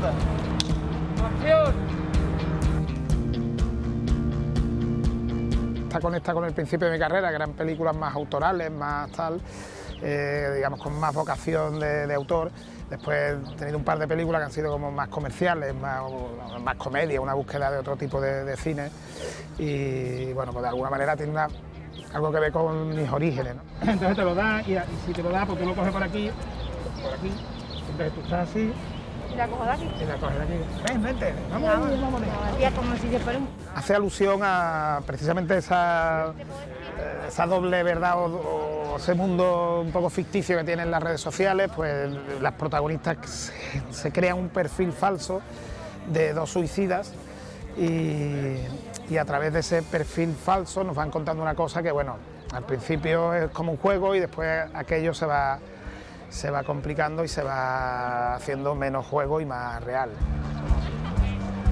segunda. ¡Acción! Está conecta con el principio de mi carrera, que eran películas más autorales, más tal, digamos con más vocación de autor. Después he tenido un par de películas que han sido como más comerciales, más comedia, una búsqueda de otro tipo de cine. Y bueno, pues de alguna manera tiene algo que ver con mis orígenes, ¿no? Entonces te lo da y si te lo da, pues tú lo coges por aquí. Entonces tú estás así. ¿Y la cojo de aquí? Y la coges de aquí. Ven, vente, vamos. Hacía como si se fuera un... Hace alusión a precisamente esa doble verdad o ese mundo un poco ficticio que tienen las redes sociales. Pues las protagonistas se crean un perfil falso de dos suicidas y a través de ese perfil falso nos van contando una cosa que, bueno, al principio es como un juego y después aquello se va complicando y se va haciendo menos juego y más real.